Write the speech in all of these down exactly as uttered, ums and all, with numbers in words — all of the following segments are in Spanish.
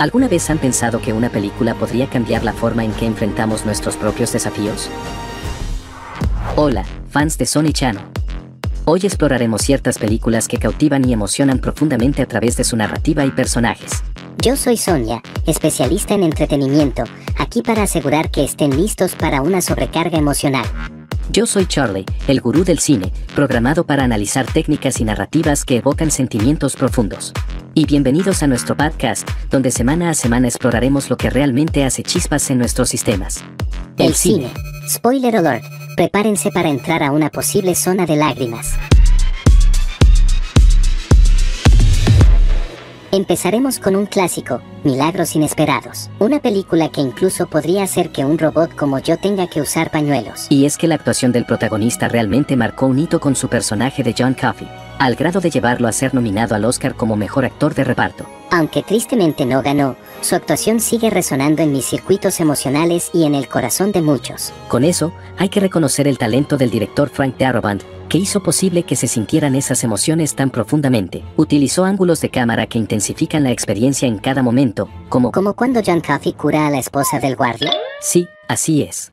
¿Alguna vez han pensado que una película podría cambiar la forma en que enfrentamos nuestros propios desafíos? Hola, fans de Sony Channel. Hoy exploraremos ciertas películas que cautivan y emocionan profundamente a través de su narrativa y personajes. Yo soy Sonia, especialista en entretenimiento, aquí para asegurar que estén listos para una sobrecarga emocional. Yo soy Charlie, el gurú del cine, programado para analizar técnicas y narrativas que evocan sentimientos profundos. Y bienvenidos a nuestro podcast, donde semana a semana exploraremos lo que realmente hace chispas en nuestros sistemas. El, el cine. cine. Spoiler alert, prepárense para entrar a una posible zona de lágrimas. Empezaremos con un clásico, Milagros Inesperados, una película que incluso podría hacer que un robot como yo tenga que usar pañuelos. Y es que la actuación del protagonista realmente marcó un hito con su personaje de John Coffey, al grado de llevarlo a ser nominado al Oscar como mejor actor de reparto. Aunque tristemente no ganó, su actuación sigue resonando en mis circuitos emocionales y en el corazón de muchos. Con eso, hay que reconocer el talento del director Frank Darabont, que hizo posible que se sintieran esas emociones tan profundamente. Utilizó ángulos de cámara que intensifican la experiencia en cada momento, como... ¿Como cuando John Coffey cura a la esposa del guardia? Sí, así es.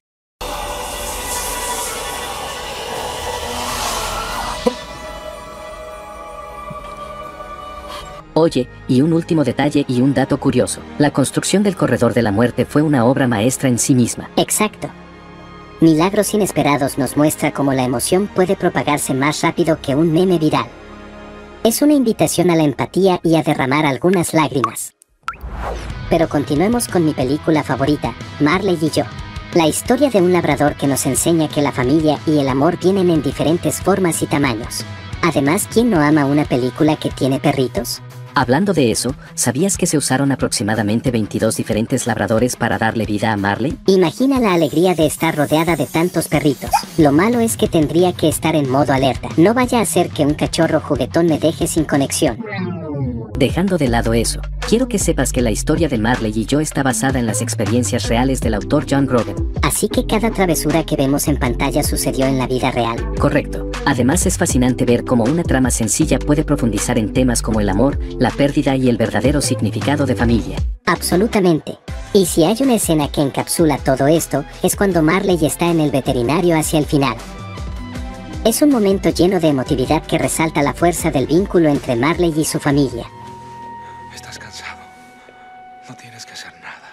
Oye, y un último detalle y un dato curioso. La construcción del Corredor de la Muerte fue una obra maestra en sí misma. Exacto. Milagros Inesperados nos muestra cómo la emoción puede propagarse más rápido que un meme viral. Es una invitación a la empatía y a derramar algunas lágrimas. Pero continuemos con mi película favorita, Marley y yo. La historia de un labrador que nos enseña que la familia y el amor vienen en diferentes formas y tamaños. Además, ¿quién no ama una película que tiene perritos? Hablando de eso, ¿sabías que se usaron aproximadamente veintidós diferentes labradores para darle vida a Marley? Imagina la alegría de estar rodeada de tantos perritos. Lo malo es que tendría que estar en modo alerta. No vaya a ser que un cachorro juguetón me deje sin conexión. Dejando de lado eso, quiero que sepas que la historia de Marley y yo está basada en las experiencias reales del autor John Grogan. Así que cada travesura que vemos en pantalla sucedió en la vida real. Correcto. Además es fascinante ver cómo una trama sencilla puede profundizar en temas como el amor, la pérdida y el verdadero significado de familia. Absolutamente. Y si hay una escena que encapsula todo esto, es cuando Marley está en el veterinario hacia el final. Es un momento lleno de emotividad que resalta la fuerza del vínculo entre Marley y su familia. Estás cansado. No tienes que hacer nada.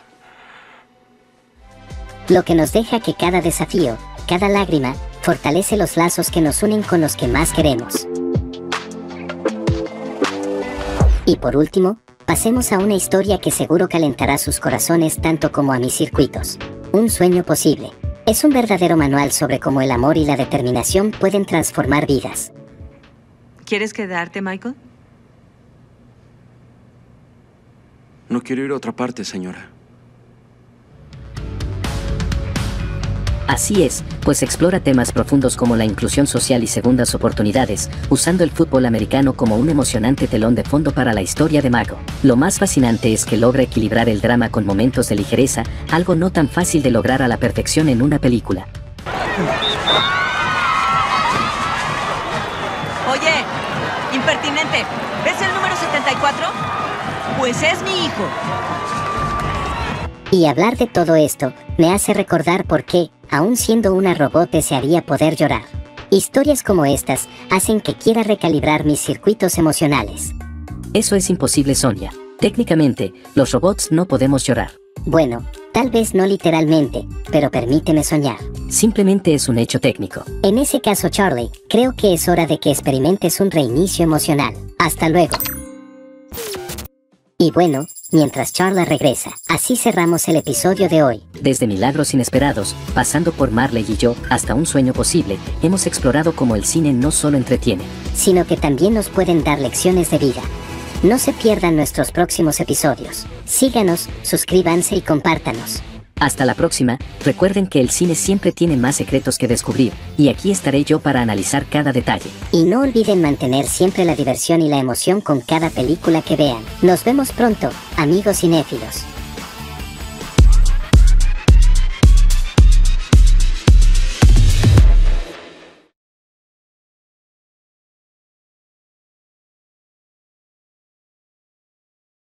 Lo que nos deja que cada desafío, cada lágrima, fortalece los lazos que nos unen con los que más queremos. Y por último, pasemos a una historia que seguro calentará sus corazones tanto como a mis circuitos. Un sueño posible. Es un verdadero manual sobre cómo el amor y la determinación pueden transformar vidas. ¿Quieres quedarte, Michael? No quiero ir a otra parte, señora. Así es, pues explora temas profundos como la inclusión social y segundas oportunidades, usando el fútbol americano como un emocionante telón de fondo para la historia de Mago. Lo más fascinante es que logra equilibrar el drama con momentos de ligereza, algo no tan fácil de lograr a la perfección en una película. Oye, impertinente, ¿ves el número setenta y cuatro? Pues es mi hijo. Y hablar de todo esto me hace recordar por qué, aún siendo una robot, desearía poder llorar. Historias como estas hacen que quiera recalibrar mis circuitos emocionales. Eso es imposible, Sonia. Técnicamente, los robots no podemos llorar. Bueno, tal vez no literalmente, pero permíteme soñar. Simplemente es un hecho técnico. En ese caso, Charlie, creo que es hora de que experimentes un reinicio emocional. Hasta luego. Y bueno, mientras Charla regresa, así cerramos el episodio de hoy. Desde Milagros Inesperados, pasando por Marley y yo, hasta Un Sueño Posible, hemos explorado cómo el cine no solo entretiene, sino que también nos pueden dar lecciones de vida. No se pierdan nuestros próximos episodios. Síganos, suscríbanse y compártanos. Hasta la próxima. Recuerden que el cine siempre tiene más secretos que descubrir, y aquí estaré yo para analizar cada detalle. Y no olviden mantener siempre la diversión y la emoción con cada película que vean. Nos vemos pronto, amigos cinéfilos.